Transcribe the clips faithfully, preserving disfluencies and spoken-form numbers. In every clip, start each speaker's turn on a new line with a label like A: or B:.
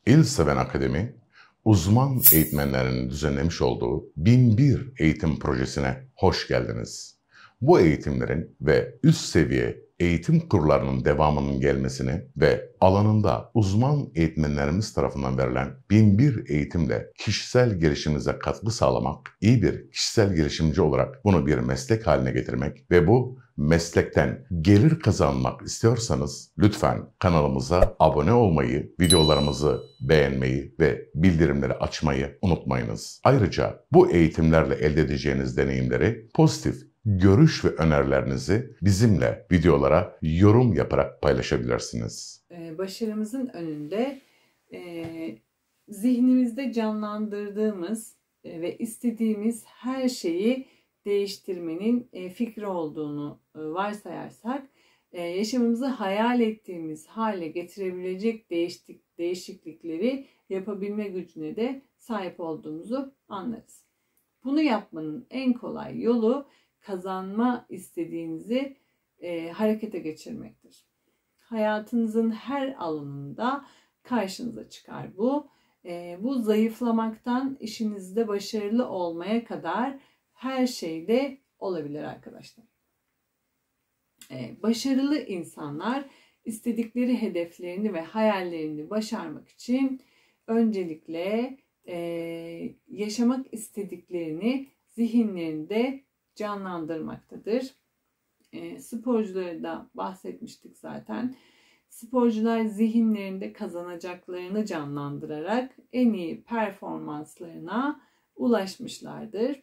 A: İlseven Akademi, uzman eğitmenlerin düzenlemiş olduğu bin bir eğitim projesine hoş geldiniz. Bu eğitimlerin ve üst seviye eğitim kurlarının devamının gelmesini ve alanında uzman eğitmenlerimiz tarafından verilen bin bir eğitimle kişisel gelişiminize katkı sağlamak, iyi bir kişisel gelişimci olarak bunu bir meslek haline getirmek ve bu meslekten gelir kazanmak istiyorsanız lütfen kanalımıza abone olmayı, videolarımızı beğenmeyi ve bildirimleri açmayı unutmayınız. Ayrıca bu eğitimlerle elde edeceğiniz deneyimleri, pozitif görüş ve önerilerinizi bizimle videolara yorum yaparak paylaşabilirsiniz.
B: Başarımızın önünde e, zihnimizde canlandırdığımız e, ve istediğimiz her şeyi değiştirmenin e, fikri olduğunu e, varsayarsak, e, yaşamımızı hayal ettiğimiz hale getirebilecek değişik, değişiklikleri yapabilme gücüne de sahip olduğumuzu anlarız. Bunu yapmanın en kolay yolu kazanma istediğinizi e, harekete geçirmektir. Hayatınızın her alanında karşınıza çıkar bu. E, bu zayıflamaktan işinizde başarılı olmaya kadar her şeyde olabilir arkadaşlar. E, başarılı insanlar istedikleri hedeflerini ve hayallerini başarmak için öncelikle e, yaşamak istediklerini zihinlerinde canlandırmaktadır. E, sporcuları da bahsetmiştik zaten. Sporcular zihinlerinde kazanacaklarını canlandırarak en iyi performanslarına ulaşmışlardır.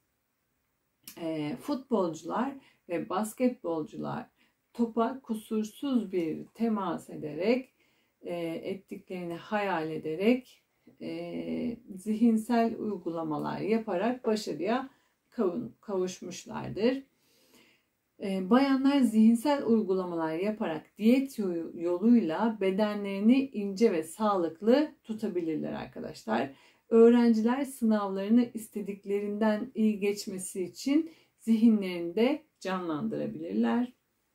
B: E, futbolcular ve basketbolcular topa kusursuz bir temas ederek, e, ettiklerini hayal ederek, e, zihinsel uygulamalar yaparak başarıya kavuşmuşlardır. Bayanlar zihinsel uygulamalar yaparak diyet yoluyla bedenlerini ince ve sağlıklı tutabilirler arkadaşlar. Öğrenciler sınavlarını istediklerinden iyi geçmesi için zihinlerinde canlandırabilirler.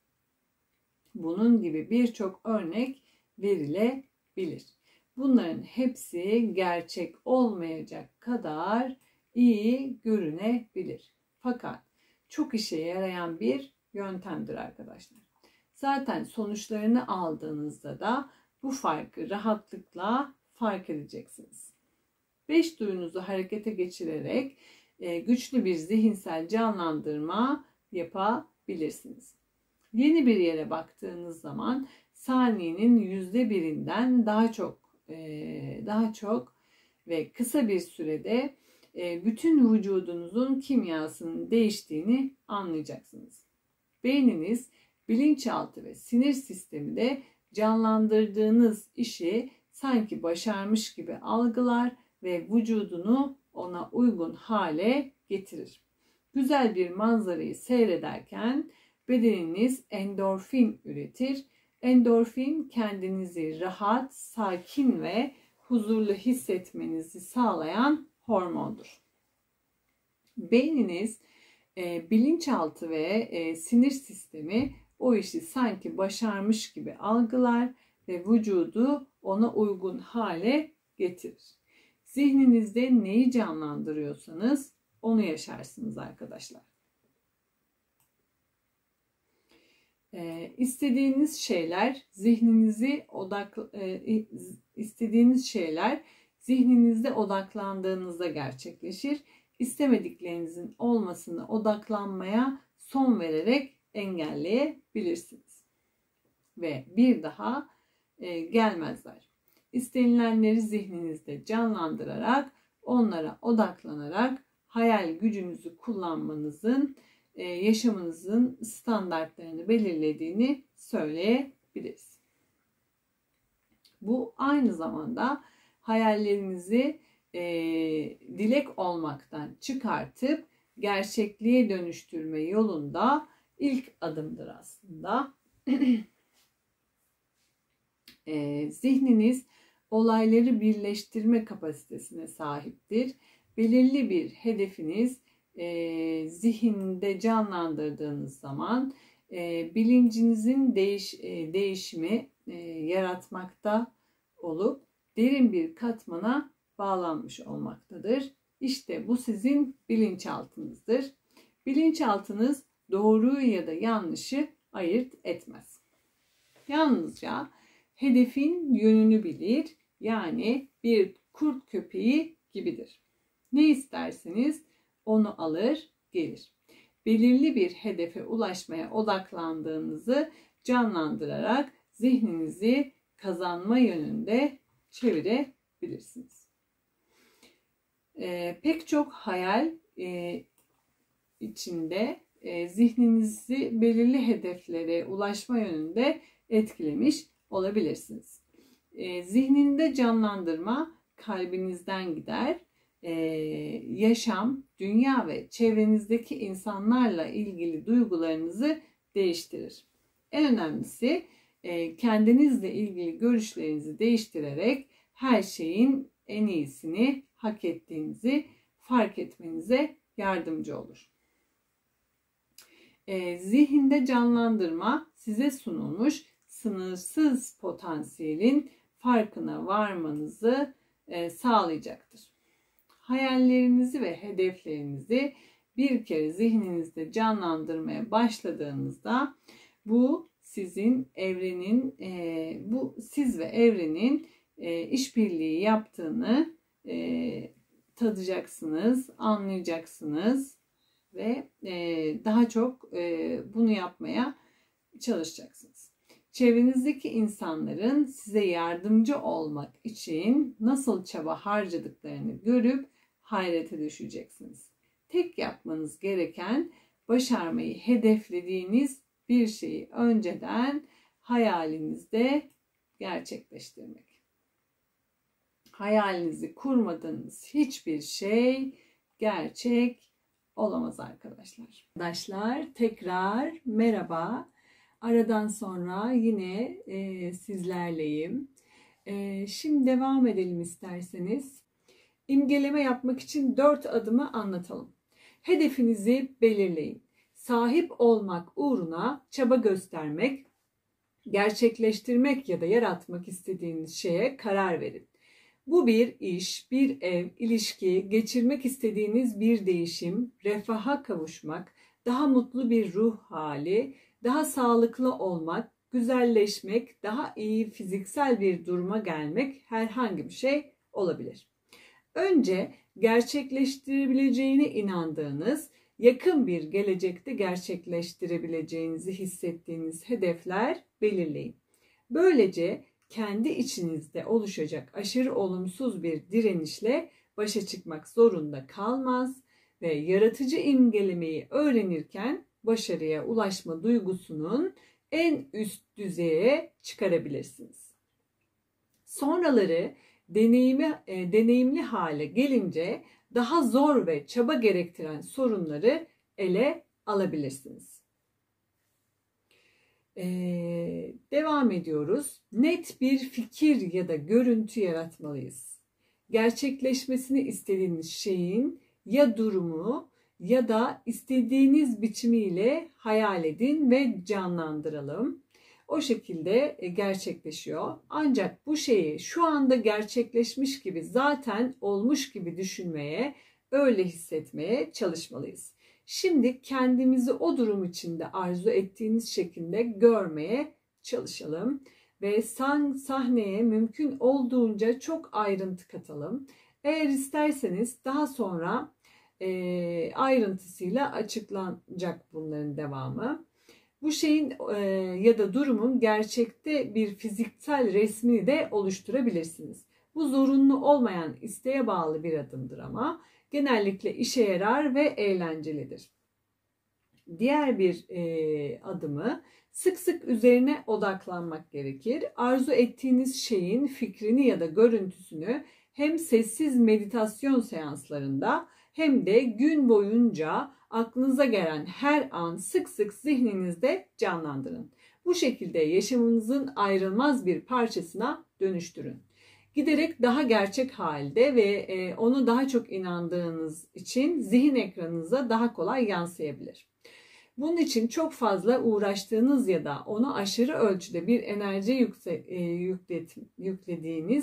B: Bunun gibi birçok örnek verilebilir. Bunların hepsi gerçek olmayacak kadar iyi görünebilir. Fakat çok işe yarayan bir yöntemdir arkadaşlar. Zaten sonuçlarını aldığınızda da bu farkı rahatlıkla fark edeceksiniz. Beş duyunuzu harekete geçirerek e, güçlü bir zihinsel canlandırma yapabilirsiniz. Yeni bir yere baktığınız zaman saniyenin yüzde birinden daha çok e, daha çok ve kısa bir sürede bütün vücudunuzun kimyasının değiştiğini anlayacaksınız. Beyniniz, bilinçaltı ve sinir sistemi de canlandırdığınız işi sanki başarmış gibi algılar ve vücudunu ona uygun hale getirir. Güzel bir manzarayı seyrederken bedeniniz endorfin üretir. Endorfin kendinizi rahat, sakin ve huzurlu hissetmenizi sağlayan hormondur. Beyniniz, e, bilinçaltı ve e, sinir sistemi o işi sanki başarmış gibi algılar ve vücudu ona uygun hale getirir. Zihninizde neyi canlandırıyorsanız onu yaşarsınız arkadaşlar. E, istediğiniz şeyler zihninizi odak e, istediğiniz şeyler zihninizde odaklandığınızda gerçekleşir. İstemediklerinizin olmasına odaklanmaya son vererek engelleyebilirsiniz. Ve bir daha e, gelmezler. İstenilenleri zihninizde canlandırarak, onlara odaklanarak hayal gücünüzü kullanmanızın e, yaşamınızın standartlarını belirlediğini söyleyebiliriz. Bu aynı zamanda hayallerinizi e, dilek olmaktan çıkartıp gerçekliğe dönüştürme yolunda ilk adımdır aslında. e, zihniniz olayları birleştirme kapasitesine sahiptir. Belirli bir hedefiniz e, zihinde canlandırdığınız zaman e, bilincinizin değiş, e, değişimi e, yaratmakta olup derin bir katmana bağlanmış olmaktadır. İşte bu sizin bilinçaltınızdır. Bilinçaltınız doğruyu ya da yanlışı ayırt etmez. Yalnızca hedefin yönünü bilir, yani bir kurt köpeği gibidir. Ne isterseniz onu alır gelir. Belirli bir hedefe ulaşmaya odaklandığınızı canlandırarak zihninizi kazanma yönünde çevirebilirsiniz. Ee, pek çok hayal e, içinde e, zihninizi belirli hedeflere ulaşma yönünde etkilemiş olabilirsiniz. E, zihninde canlandırma kalbinizden gider. E, yaşam, dünya ve çevrenizdeki insanlarla ilgili duygularınızı değiştirir. En önemlisi e, kendinizle ilgili görüşlerinizi değiştirerek her şeyin en iyisini hak ettiğinizi fark etmenize yardımcı olur. E, zihinde canlandırma size sunulmuş sınırsız potansiyelin farkına varmanızı e, sağlayacaktır. Hayallerinizi ve hedeflerinizi bir kere zihninizde canlandırmaya başladığınızda bu sizin evrenin, e, bu siz ve evrenin e, işbirliği yaptığını e, tadacaksınız, anlayacaksınız ve e, daha çok e, bunu yapmaya çalışacaksınız. Çevrenizdeki insanların size yardımcı olmak için nasıl çaba harcadıklarını görüp hayrete düşeceksiniz. Tek yapmanız gereken başarmayı hedeflediğiniz bir şeyi önceden hayalinizde gerçekleştirmek. Hayalinizi kurmadığınız hiçbir şey gerçek olamaz arkadaşlar. Arkadaşlar tekrar merhaba. Aradan sonra yine e, sizlerleyim. E, şimdi devam edelim isterseniz. İmgeleme yapmak için dört adımı anlatalım. Hedefinizi belirleyin. Sahip olmak uğruna çaba göstermek, gerçekleştirmek ya da yaratmak istediğiniz şeye karar verin. Bu bir iş, bir ev, ilişki, geçirmek istediğiniz bir değişim, refaha kavuşmak, daha mutlu bir ruh hali, daha sağlıklı olmak, güzelleşmek, daha iyi fiziksel bir duruma gelmek herhangi bir şey olabilir. Önce gerçekleştirebileceğine inandığınız, yakın bir gelecekte gerçekleştirebileceğinizi hissettiğiniz hedefler belirleyin. Böylece kendi içinizde oluşacak aşırı olumsuz bir direnişle başa çıkmak zorunda kalmaz ve yaratıcı imgelemeyi öğrenirken başarıya ulaşma duygusunun en üst düzeye çıkarabilirsiniz. Sonraları deneyimi, e, deneyimli hale gelince daha zor ve çaba gerektiren sorunları ele alabilirsiniz. Ee, devam ediyoruz. Net bir fikir ya da görüntü yaratmalıyız. Gerçekleşmesini istediğiniz şeyin ya durumu ya da istediğiniz biçimiyle hayal edin ve canlandıralım. O şekilde gerçekleşiyor. Ancak bu şeyi şu anda gerçekleşmiş gibi, zaten olmuş gibi düşünmeye, öyle hissetmeye çalışmalıyız. Şimdi kendimizi o durum içinde arzu ettiğiniz şekilde görmeye çalışalım ve sahneye mümkün olduğunca çok ayrıntı katalım. Eğer isterseniz daha sonra e, ayrıntısıyla açıklanacak bunların devamı. Bu şeyin e, ya da durumun gerçekte bir fiziksel resmini de oluşturabilirsiniz. Bu zorunlu olmayan, isteğe bağlı bir adımdır ama genellikle işe yarar ve eğlencelidir. Diğer bir e, adımı sık sık üzerine odaklanmak gerekir. Arzu ettiğiniz şeyin fikrini ya da görüntüsünü hem sessiz meditasyon seanslarında hem de gün boyunca aklınıza gelen her an sık sık zihninizde canlandırın. Bu şekilde yaşamınızın ayrılmaz bir parçasına dönüştürün. Giderek daha gerçek halde ve onu daha çok inandığınız için zihin ekranınıza daha kolay yansıyabilir. Bunun için çok fazla uğraştığınız ya da onu aşırı ölçüde bir enerji yüklediğiniz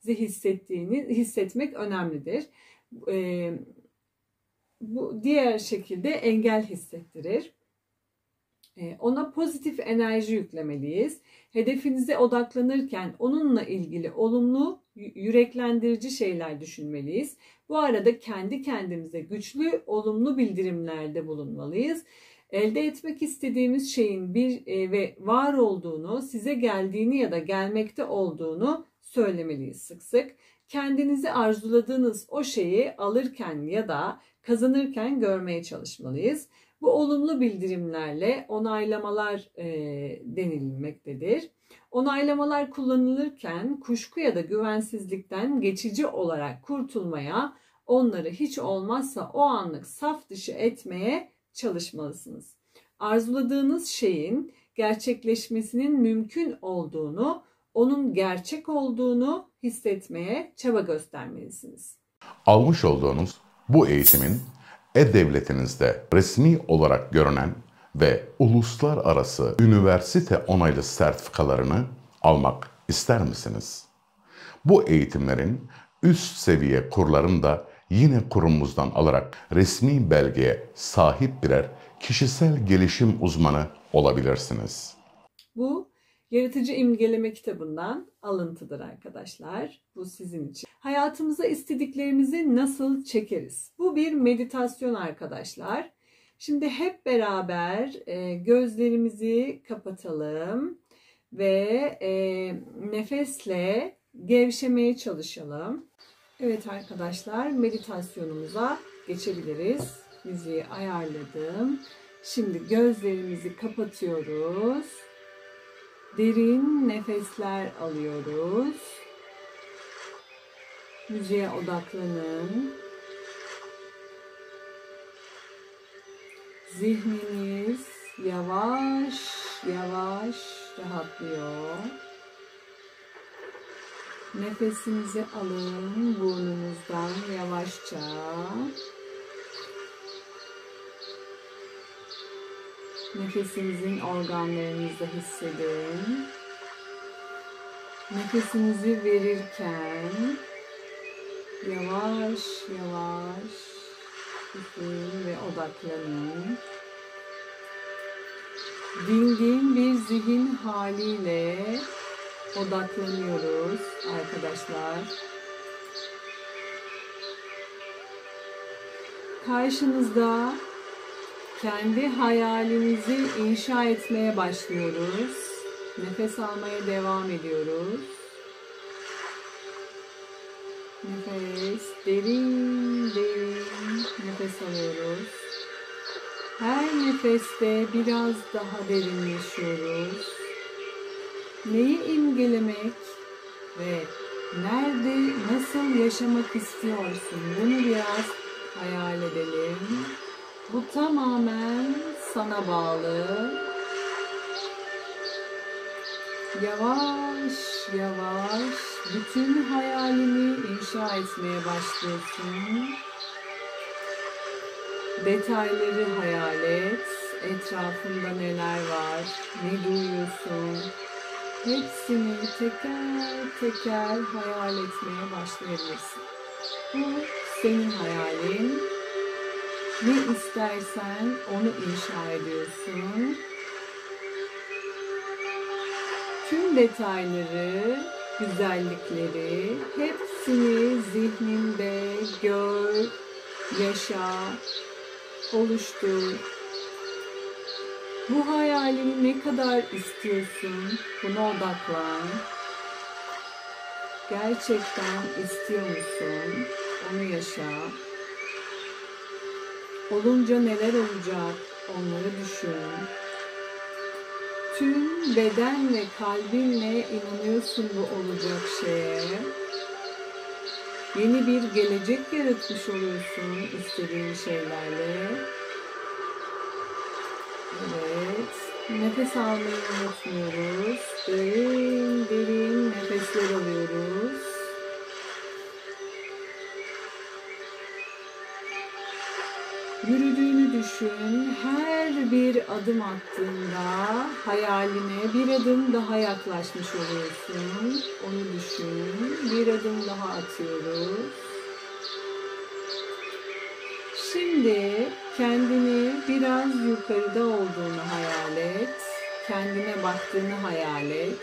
B: hissettiğini hissetmek önemlidir. Ee, bu diğer şekilde engel hissettirir. Ee, ona pozitif enerji yüklemeliyiz. Hedefinize odaklanırken onunla ilgili olumlu, yüreklendirici şeyler düşünmeliyiz. Bu arada kendi kendimize güçlü, olumlu bildirimlerde bulunmalıyız. Elde etmek istediğimiz şeyin bir e, ve var olduğunu, size geldiğini ya da gelmekte olduğunu söylemeliyiz sık sık. Kendinizi arzuladığınız o şeyi alırken ya da kazanırken görmeye çalışmalıyız. Bu olumlu bildirimlerle onaylamalar e, denilmektedir. Onaylamalar kullanılırken kuşku ya da güvensizlikten geçici olarak kurtulmaya, onları hiç olmazsa o anlık saf dışı etmeye çalışmalısınız. Arzuladığınız şeyin gerçekleşmesinin mümkün olduğunu, onun gerçek olduğunu hissetmeye çaba göstermelisiniz.
A: Almış olduğunuz bu eğitimin e-devletinizde resmi olarak görünen ve uluslararası üniversite onaylı sertifikalarını almak ister misiniz? Bu eğitimlerin üst seviye kurlarını da yine kurumumuzdan alarak resmi belgeye sahip birer kişisel gelişim uzmanı olabilirsiniz.
B: Bu Yaratıcı İmgeleme kitabından alıntıdır arkadaşlar. Bu sizin için. Hayatımıza istediklerimizi nasıl çekeriz? Bu bir meditasyon arkadaşlar. Şimdi hep beraber e, gözlerimizi kapatalım ve e, nefesle gevşemeye çalışalım. Evet arkadaşlar, meditasyonumuza geçebiliriz. Müziği ayarladım. Şimdi gözlerimizi kapatıyoruz. Derin nefesler alıyoruz. Müziğe odaklanın. Zihniniz yavaş yavaş rahatlıyor. Nefesinizi alın burnunuzdan yavaşça. Nefesinizin organlarınızda hissedin. Nefesinizi verirken yavaş yavaş üfleyin ve odaklanın. Dingin bir zihin haliyle odaklanıyoruz arkadaşlar. Karşınızda kendi hayalimizi inşa etmeye başlıyoruz. Nefes almaya devam ediyoruz. Nefes, derin derin nefes alıyoruz. Her nefeste biraz daha derinleşiyoruz. Neyi imgelemek ve nerede, nasıl yaşamak istiyorsun? Bunu biraz hayal edelim. Bu tamamen sana bağlı. Yavaş yavaş bütün hayalini inşa etmeye başlıyorsun. Detayları hayal et. Etrafında neler var, ne duyuyorsun? Hepsini teker teker hayal etmeye başlayabilirsin. Bu senin hayalin. Ne istersen onu inşa ediyorsun. Tüm detayları, güzellikleri hepsini zihninde gör, yaşa, oluştur. Bu hayalini ne kadar istiyorsun? Buna odaklan. Gerçekten istiyor musun? Onu yaşa. Olunca neler olacak? Onları düşün. Tüm beden ve kalbinle inanıyorsun bu olacak şeye. Yeni bir gelecek yaratmış oluyorsun istediğin şeylerle. Evet. Nefes almayı unutmuyoruz. Derin derin nefesler alıyoruz. yürüdüğünü düşün. Her bir adım attığında hayaline bir adım daha yaklaşmış oluyorsun. Onu düşün. Bir adım daha atıyoruz. Şimdi kendini biraz yukarıda olduğunu hayal et. Kendine baktığını hayal et.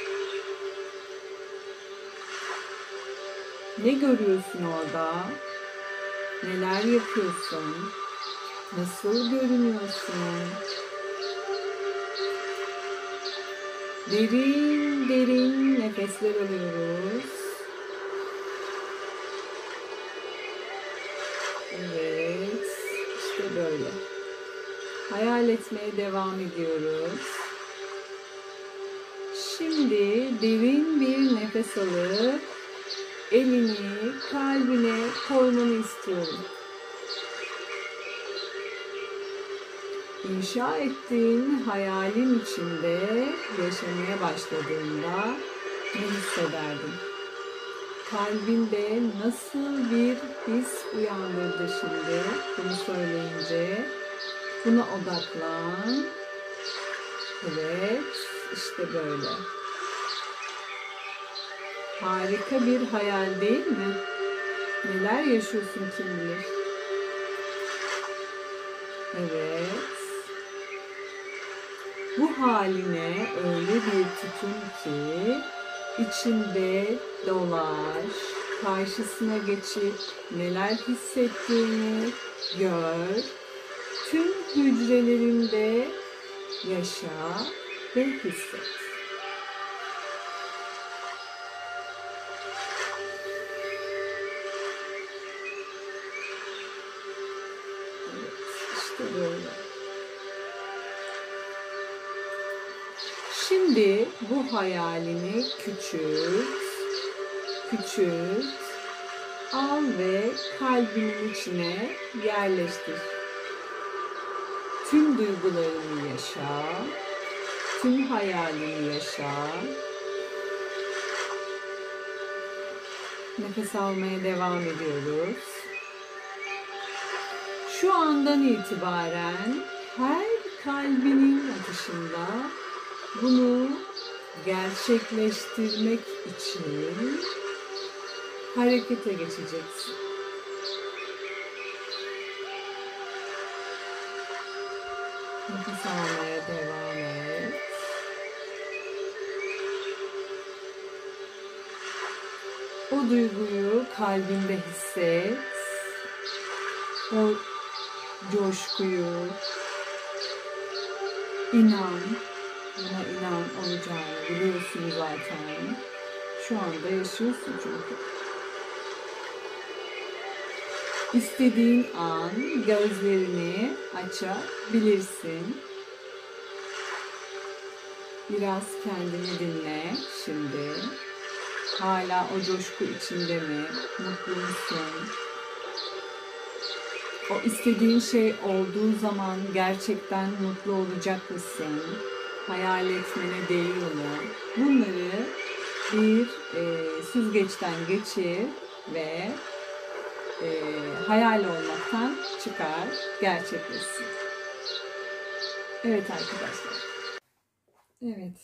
B: Ne görüyorsun orada? Neler yapıyorsun? Nasıl görünüyorsun? Derin derin nefesler alıyoruz. Evet, işte böyle. Hayal etmeye devam ediyoruz. Şimdi derin bir nefes alıp elini kalbine koymanı istiyorum. İnşa ettiğin hayalin içinde yaşamaya başladığında ne hissederdin? Kalbinde nasıl bir his uyandırdı şimdi bunu söyleyince? Buna odaklan. Evet, işte böyle. Harika bir hayal değil mi? Neler yaşıyorsun kim bilir? Evet. Bu haline öyle bir tutun ki içinde dolaş, karşısına geçip neler hissettiğini gör, tüm hücrelerinde yaşa ve hisset. Evet, işte böyle. Şimdi bu hayalini küçült, küçült, al ve kalbinin içine yerleştir. Tüm duygularını yaşa, tüm hayalini yaşa. Nefes almaya devam ediyoruz. Şu andan itibaren her kalbinin atışında bunu gerçekleştirmek için harekete geçeceksin. Nefes almaya devam et. O duyguyu kalbinde hisset. O coşkuyu inan. Buna inan olacağını biliyorsun zaten. Şu anda yaşıyorsun çünkü. İstediğin an gözlerini açabilirsin. Biraz kendini dinle şimdi. Hala o coşku içinde mi? Mutlu musun? O istediğin şey olduğu zaman gerçekten mutlu olacak mısın? Hayal etmene değiyor mu? Bunları bir e, süzgeçten geçir ve e, hayal olmaktan çıkar, gerçekleşsin. Evet arkadaşlar. Evet.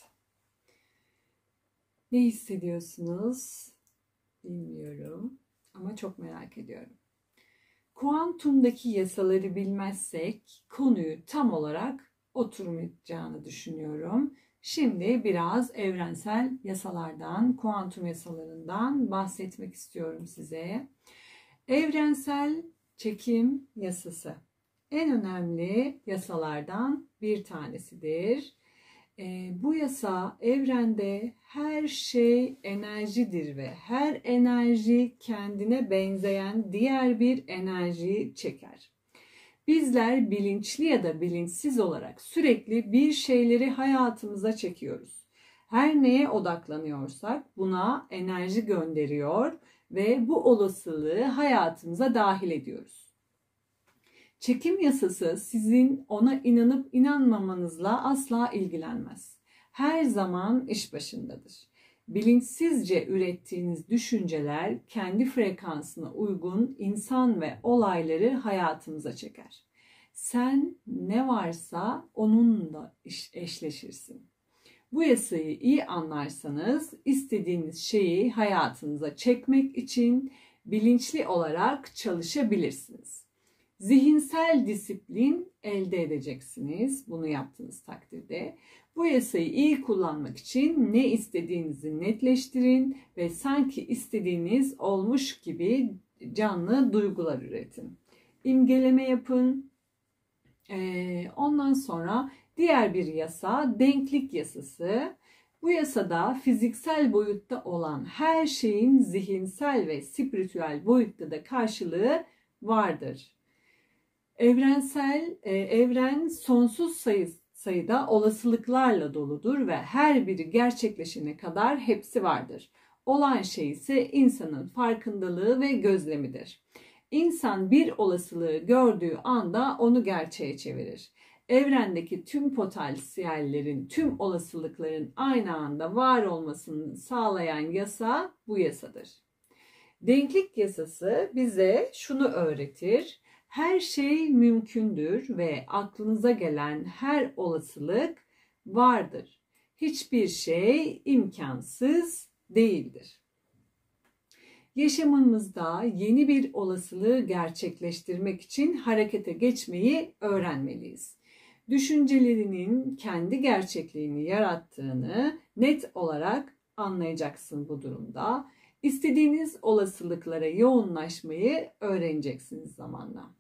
B: Ne hissediyorsunuz? Bilmiyorum ama çok merak ediyorum. Kuantumdaki yasaları bilmezsek konuyu tam olarak oturmayacağını düşünüyorum. Şimdi biraz evrensel yasalardan, kuantum yasalarından bahsetmek istiyorum size. Evrensel çekim yasası en önemli yasalardan bir tanesidir. E, bu yasa evrende her şey enerjidir ve her enerji kendine benzeyen diğer bir enerjiyi çeker. Bizler bilinçli ya da bilinçsiz olarak sürekli bir şeyleri hayatımıza çekiyoruz. Her neye odaklanıyorsak buna enerji gönderiyor ve bu olasılığı hayatımıza dahil ediyoruz. Çekim yasası sizin ona inanıp inanmamanızla asla ilgilenmez. Her zaman iş başındadır. Bilinçsizce ürettiğiniz düşünceler kendi frekansına uygun insan ve olayları hayatımıza çeker. Sen ne varsa onunla eşleşirsin. Bu yasayı iyi anlarsanız istediğiniz şeyi hayatınıza çekmek için bilinçli olarak çalışabilirsiniz. Zihinsel disiplin elde edeceksiniz bunu yaptığınız takdirde. Bu yasayı iyi kullanmak için ne istediğinizi netleştirin ve sanki istediğiniz olmuş gibi canlı duygular üretin. İmgeleme yapın. Ee, ondan sonra diğer bir yasa denklik yasası. Bu yasada fiziksel boyutta olan her şeyin zihinsel ve spiritüel boyutta da karşılığı vardır. Evrensel, e, evren sonsuz sayı, sayıda olasılıklarla doludur ve her biri gerçekleşene kadar hepsi vardır. Olan şey ise insanın farkındalığı ve gözlemidir. İnsan bir olasılığı gördüğü anda onu gerçeğe çevirir. Evrendeki tüm potansiyellerin, tüm olasılıkların aynı anda var olmasını sağlayan yasa bu yasadır. Denklik yasası bize şunu öğretir. Her şey mümkündür ve aklınıza gelen her olasılık vardır. Hiçbir şey imkansız değildir. Yaşamımızda yeni bir olasılığı gerçekleştirmek için harekete geçmeyi öğrenmeliyiz. Düşüncelerinin kendi gerçekliğini yarattığını net olarak anlayacaksın bu durumda. İstediğiniz olasılıklara yoğunlaşmayı öğreneceksiniz zamanla.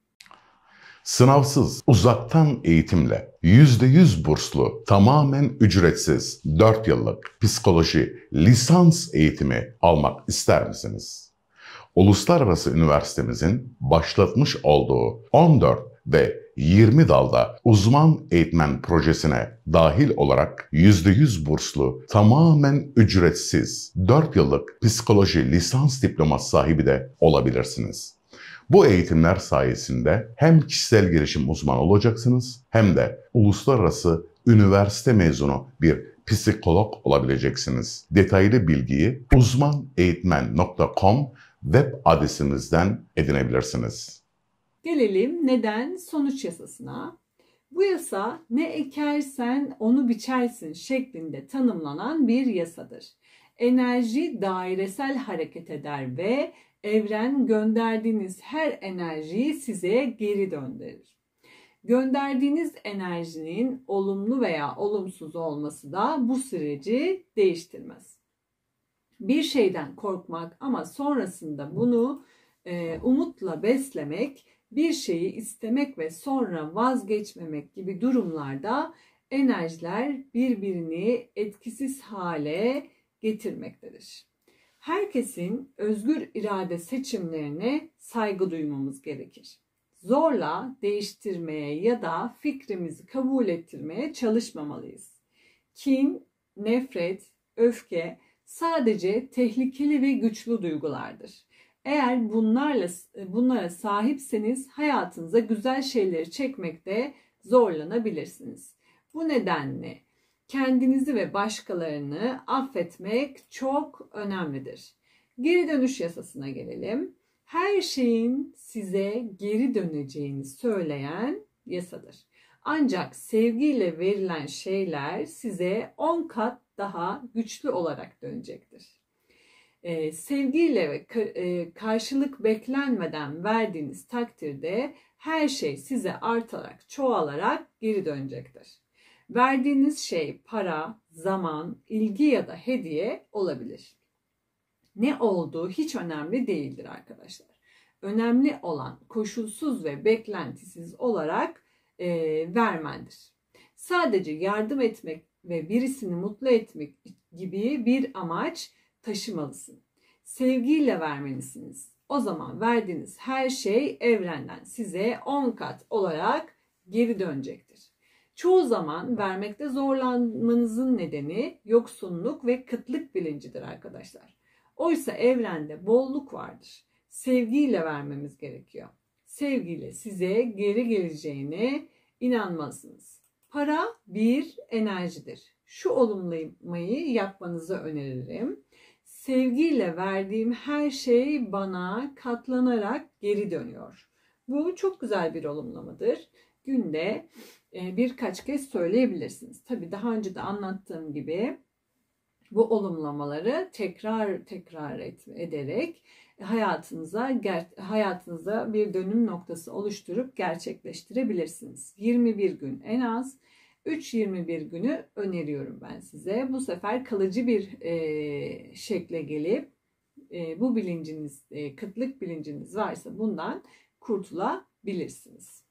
A: Sınavsız, uzaktan eğitimle, yüzde yüz burslu, tamamen ücretsiz dört yıllık psikoloji lisans eğitimi almak ister misiniz? Uluslararası üniversitemizin başlatmış olduğu on dört ve yirmi dalda uzman eğitmen projesine dahil olarak yüzde yüz burslu, tamamen ücretsiz dört yıllık psikoloji lisans diploması sahibi de olabilirsiniz. Bu eğitimler sayesinde hem kişisel gelişim uzmanı olacaksınız hem de uluslararası üniversite mezunu bir psikolog olabileceksiniz. Detaylı bilgiyi uzman eğitmen nokta com web adresimizden edinebilirsiniz.
B: Gelelim neden sonuç yasasına. Bu yasa ne ekersen onu biçersin şeklinde tanımlanan bir yasadır. Enerji dairesel hareket eder ve evren gönderdiğiniz her enerjiyi size geri döndürür. Gönderdiğiniz enerjinin olumlu veya olumsuz olması da bu süreci değiştirmez. Bir şeyden korkmak ama sonrasında bunu e, umutla beslemek, bir şeyi istemek ve sonra vazgeçmemek gibi durumlarda enerjiler birbirini etkisiz hale getirmektedir. Herkesin özgür irade seçimlerine saygı duymamız gerekir. Zorla değiştirmeye ya da fikrimizi kabul ettirmeye çalışmamalıyız. Kin, nefret, öfke sadece tehlikeli ve güçlü duygulardır. Eğer bunlarla bunlara sahipseniz hayatınıza güzel şeyleri çekmekte zorlanabilirsiniz. Bu nedenle kendinizi ve başkalarını affetmek çok önemlidir. Geri dönüş yasasına gelelim. Her şeyin size geri döneceğini söyleyen yasadır. Ancak sevgiyle verilen şeyler size on kat daha güçlü olarak dönecektir. Ee, sevgiyle ve e, karşılık beklenmeden verdiğiniz takdirde her şey size artarak, çoğalarak geri dönecektir. Verdiğiniz şey para, zaman, ilgi ya da hediye olabilir. Ne olduğu hiç önemli değildir arkadaşlar. Önemli olan koşulsuz ve beklentisiz olarak e, vermendir. Sadece yardım etmek ve birisini mutlu etmek gibi bir amaç taşımalısın. Sevgiyle vermelisiniz. O zaman verdiğiniz her şey evrenden size on kat olarak geri dönecektir. Çoğu zaman vermekte zorlanmanızın nedeni yoksunluk ve kıtlık bilincidir arkadaşlar. Oysa evrende bolluk vardır. Sevgiyle vermemiz gerekiyor. Sevgiyle size geri geleceğine inanmalısınız. Para bir enerjidir. Şu olumlamayı yapmanızı öneririm. Sevgiyle verdiğim her şey bana katlanarak geri dönüyor. Bu çok güzel bir olumlamadır. günde e, birkaç kez söyleyebilirsiniz. Tabii daha önce de anlattığım gibi bu olumlamaları tekrar tekrar et, ederek hayatınıza hayatınıza bir dönüm noktası oluşturup gerçekleştirebilirsiniz. yirmi bir gün en az. üç yirmi bir günü öneriyorum ben size. Bu sefer kalıcı bir e, şekle gelip e, bu bilinciniz, e, kıtlık bilinciniz varsa bundan kurtulabilirsiniz.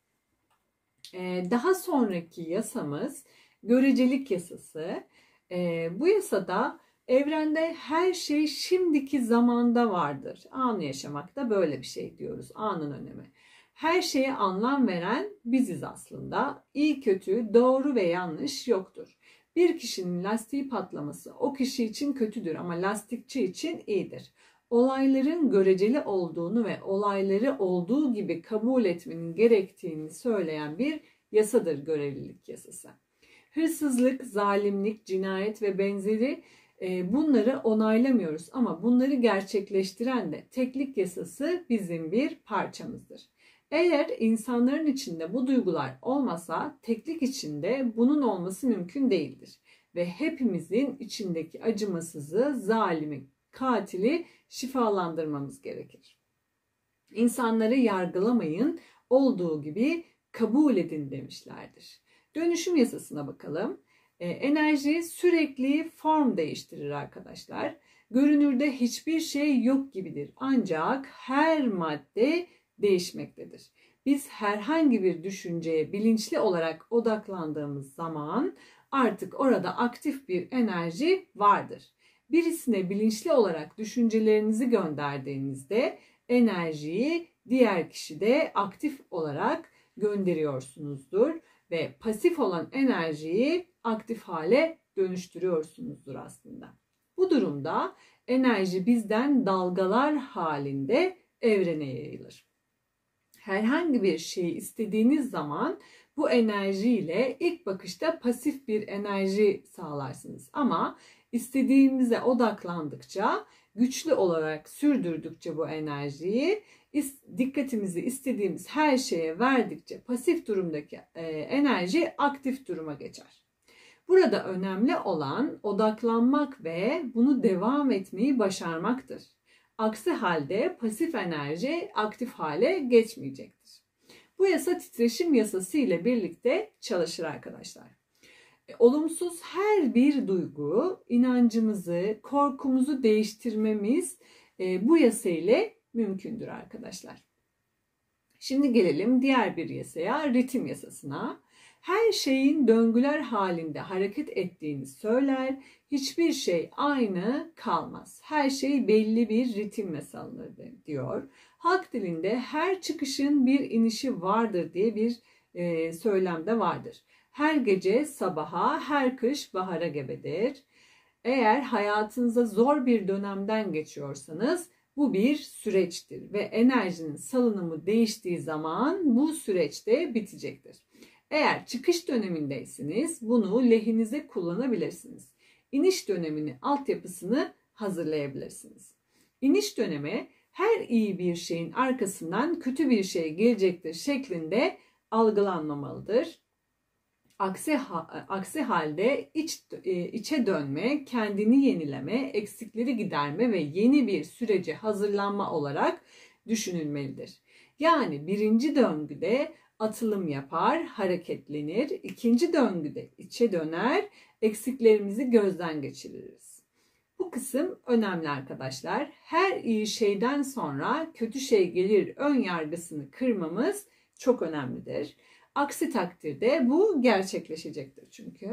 B: E, daha sonraki yasamız görecelik yasası. E, bu yasada evrende her şey şimdiki zamanda vardır. Anı yaşamakta böyle bir şey diyoruz. Anın önemi. Her şeye anlam veren biziz aslında. İyi kötü, doğru ve yanlış yoktur. Bir kişinin lastiği patlaması o kişi için kötüdür ama lastikçi için iyidir. Olayların göreceli olduğunu ve olayları olduğu gibi kabul etmenin gerektiğini söyleyen bir yasadır görelilik yasası. Hırsızlık, zalimlik, cinayet ve benzeri bunları onaylamıyoruz ama bunları gerçekleştiren de teklik yasası bizim bir parçamızdır. Eğer insanların içinde bu duygular olmasa teklik içinde bunun olması mümkün değildir. Ve hepimizin içindeki acımasızı, zalimi, katili şifalandırmamız gerekir. İnsanları yargılamayın, olduğu gibi kabul edin demişlerdir. Dönüşüm yasasına bakalım. E, enerji sürekli form değiştirir arkadaşlar. Görünürde hiçbir şey yok gibidir. Ancak her madde değişmektedir. Biz herhangi bir düşünceye bilinçli olarak odaklandığımız zaman artık orada aktif bir enerji vardır. Birisine bilinçli olarak düşüncelerinizi gönderdiğinizde enerjiyi diğer kişide aktif olarak gönderiyorsunuzdur ve pasif olan enerjiyi aktif hale dönüştürüyorsunuzdur aslında. Bu durumda enerji bizden dalgalar halinde evrene yayılır. Herhangi bir şeyi istediğiniz zaman bu enerjiyle ilk bakışta pasif bir enerji sağlarsınız. Ama istediğimize odaklandıkça, güçlü olarak sürdürdükçe bu enerjiyi, dikkatimizi istediğimiz her şeye verdikçe pasif durumdaki enerji aktif duruma geçer. Burada önemli olan odaklanmak ve bunu devam etmeyi başarmaktır. Aksi halde pasif enerji aktif hale geçmeyecektir. Bu yasa titreşim yasası ile birlikte çalışır arkadaşlar. E, olumsuz her bir duygu, inancımızı, korkumuzu değiştirmemiz e, bu yasa ile mümkündür arkadaşlar. Şimdi gelelim diğer bir yasaya, ritim yasasına. Her şeyin döngüler halinde hareket ettiğini söyler, hiçbir şey aynı kalmaz. Her şey belli bir ritimle salınır diyor. Halk dilinde her çıkışın bir inişi vardır diye bir e, söylem de vardır. Her gece sabaha, her kış bahara gebedir. Eğer hayatınıza zor bir dönemden geçiyorsanız bu bir süreçtir ve enerjinin salınımı değiştiği zaman bu süreç de bitecektir. Eğer çıkış dönemindeyseniz bunu lehinize kullanabilirsiniz. İniş dönemini, altyapısını hazırlayabilirsiniz. İniş dönemi her iyi bir şeyin arkasından kötü bir şey gelecektir şeklinde algılanmamalıdır. Aksi, ha, aksi halde iç, içe dönme, kendini yenileme, eksikleri giderme ve yeni bir sürece hazırlanma olarak düşünülmelidir. Yani birinci döngüde atılım yapar, hareketlenir. İkinci döngüde içe döner, eksiklerimizi gözden geçiririz. Bu kısım önemli arkadaşlar. Her iyi şeyden sonra kötü şey gelir ön yargısını kırmamız çok önemlidir. Aksi takdirde bu gerçekleşecektir çünkü.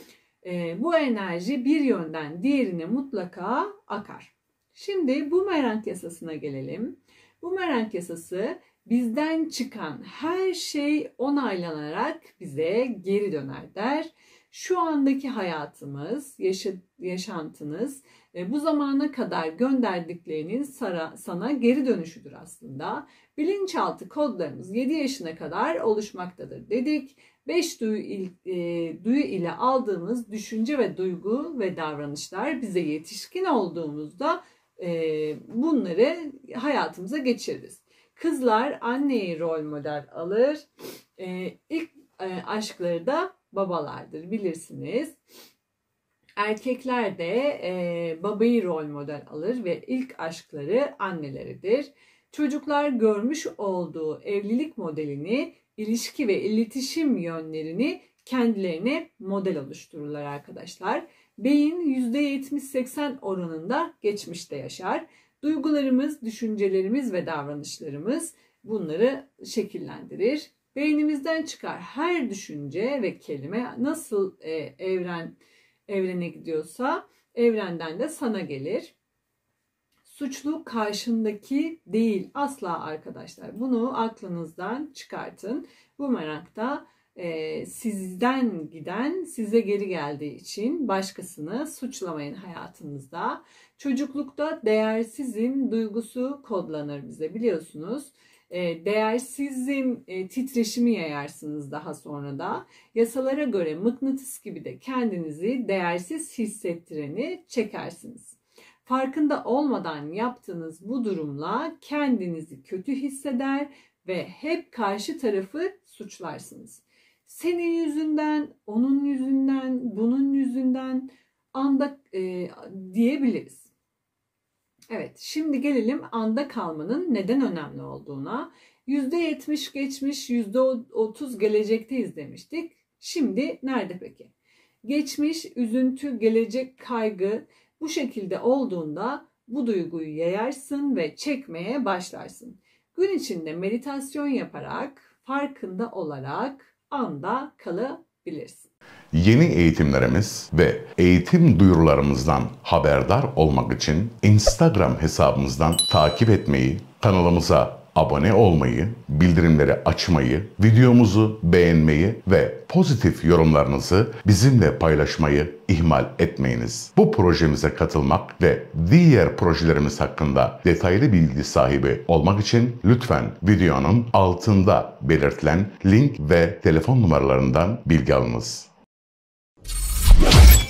B: E, bu enerji bir yönden diğerine mutlaka akar. Şimdi bumerang yasasına gelelim. Bumerang yasası bizden çıkan her şey onaylanarak bize geri döner der. Şu andaki hayatımız, yaşa, yaşantınız e, bu zamana kadar gönderdiklerinin sana, sana geri dönüşüdür aslında. Bilinçaltı kodlarımız yedi yaşına kadar oluşmaktadır dedik. beş duyu, il, e, duyu ile aldığımız düşünce ve duygu ve davranışlar bize yetişkin olduğumuzda e, bunları hayatımıza geçiririz. Kızlar anneyi rol model alır, E, ilk e, aşkları da babalardır, bilirsiniz. Erkekler de e, babayı rol model alır ve ilk aşkları anneleridir. Çocuklar görmüş olduğu evlilik modelini, ilişki ve iletişim yönlerini kendilerine model oluştururlar arkadaşlar. Beyin yüzde yetmiş seksen oranında geçmişte yaşar. Duygularımız, düşüncelerimiz ve davranışlarımız bunları şekillendirir. Beynimizden çıkar her düşünce ve kelime nasıl e, evren evrene gidiyorsa evrenden de sana gelir. Suçlu karşındaki değil asla arkadaşlar. Bunu aklınızdan çıkartın. Bu merakta e, sizden giden size geri geldiği için başkasını suçlamayın hayatınızda. Çocuklukta değersizim duygusu kodlanır bize, biliyorsunuz. E, değersizim e, titreşimi yayarsınız daha sonra da. Yasalara göre mıknatıs gibi de kendinizi değersiz hissettireni çekersiniz. Farkında olmadan yaptığınız bu durumla kendinizi kötü hisseder ve hep karşı tarafı suçlarsınız. Senin yüzünden, onun yüzünden, bunun yüzünden anda e, diyebiliriz. Evet, şimdi gelelim anda kalmanın neden önemli olduğuna. yüzde yetmiş geçmiş, yüzde otuz gelecekteyiz demiştik. Şimdi nerede peki? Geçmiş, üzüntü, gelecek, kaygı bu şekilde olduğunda bu duyguyu yayarsın ve çekmeye başlarsın. Gün içinde meditasyon yaparak, farkında olarak anda kalabilirsin.
A: Yeni eğitimlerimiz ve eğitim duyurularımızdan haberdar olmak için Instagram hesabımızdan takip etmeyi, kanalımıza abone olmayı, bildirimleri açmayı, videomuzu beğenmeyi ve pozitif yorumlarınızı bizimle paylaşmayı ihmal etmeyiniz. Bu projemize katılmak ve diğer projelerimiz hakkında detaylı bilgi sahibi olmak için lütfen videonun altında belirtilen link ve telefon numaralarından bilgi alınız.